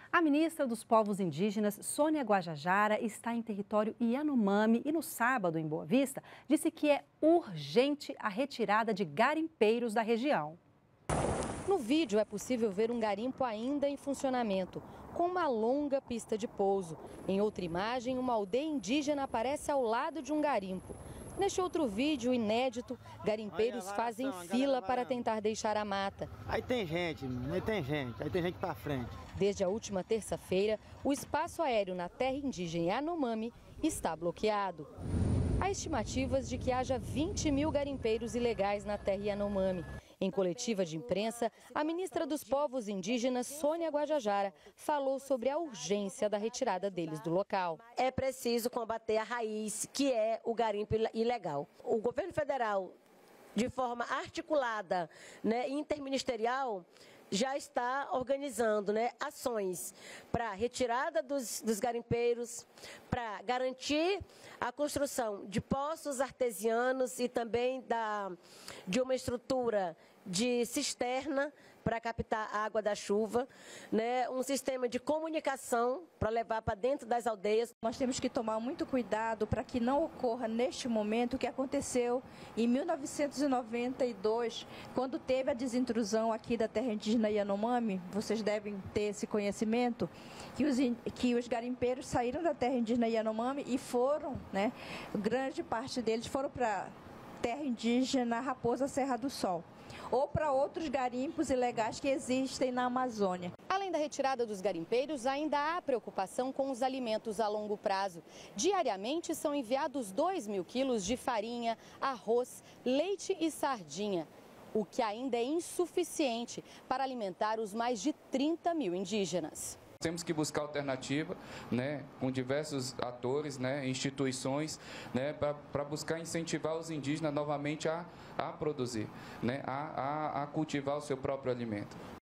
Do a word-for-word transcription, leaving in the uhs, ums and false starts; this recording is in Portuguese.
A ministra dos Povos Indígenas, Sônia Guajajara, está em território Yanomami e no sábado, em Boa Vista, disse que é urgente a retirada de garimpeiros da região. No vídeo é possível ver um garimpo ainda em funcionamento, com uma longa pista de pouso. Em outra imagem, uma aldeia indígena aparece ao lado de um garimpo. Neste outro vídeo inédito, garimpeiros fazem fila para tentar deixar a mata. Aí tem gente, aí tem gente, aí tem gente para frente. Desde a última terça-feira, o espaço aéreo na terra indígena Yanomami está bloqueado. Há estimativas de que haja vinte mil garimpeiros ilegais na terra Yanomami. Em coletiva de imprensa, a ministra dos Povos Indígenas, Sônia Guajajara, falou sobre a urgência da retirada deles do local. É preciso combater a raiz, que é o garimpo ilegal. O governo federal, de forma articulada, né, interministerial, já está organizando, né, ações para retirada dos, dos garimpeiros, para garantir a construção de poços artesianos e também da, de uma estrutura de cisterna para captar a água da chuva, né, um sistema de comunicação para levar para dentro das aldeias. Nós temos que tomar muito cuidado para que não ocorra neste momento o que aconteceu em mil novecentos e noventa e dois, quando teve a desintrusão aqui da terra indígena Yanomami. Vocês devem ter esse conhecimento, que os, que os garimpeiros saíram da terra indígena Yanomami e foram, né, grande parte deles foram para a terra indígena Raposa Serra do Sol, ou para outros garimpos ilegais que existem na Amazônia. Além da retirada dos garimpeiros, ainda há preocupação com os alimentos a longo prazo. Diariamente são enviados dois mil quilos de farinha, arroz, leite e sardinha, o que ainda é insuficiente para alimentar os mais de trinta mil indígenas. Temos que buscar alternativa, né, com diversos atores, né, instituições, né, para buscar incentivar os indígenas novamente a, a produzir, né, a, a, a cultivar o seu próprio alimento.